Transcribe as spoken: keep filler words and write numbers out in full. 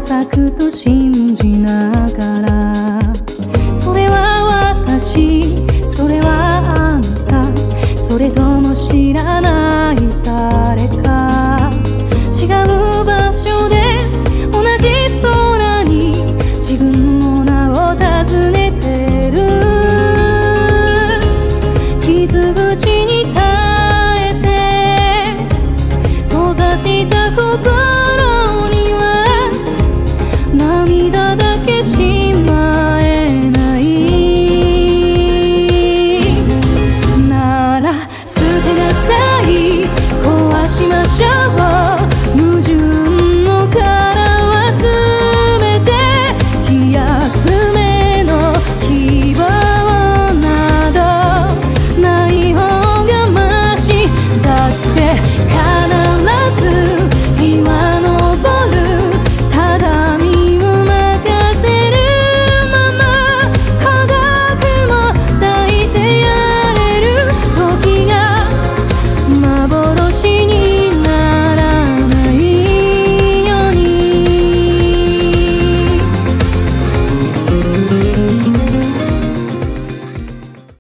咲くと信じながら、それは私、それはあなた、それとも知らない誰か。違う場所で同じ空に自分の名を尋ねてる。傷口に耐えて閉ざした心には涙だけしまえないなら、捨てなさい、壊しましょう。